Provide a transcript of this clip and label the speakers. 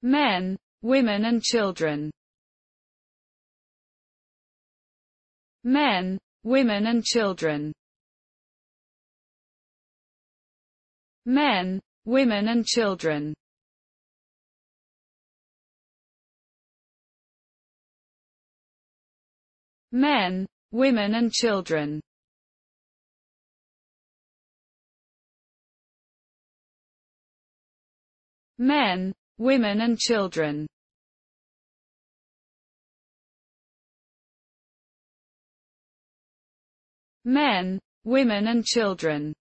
Speaker 1: men, women and children, men, women and children, men, women and children, men, women and children, men, women and children, men, women and children.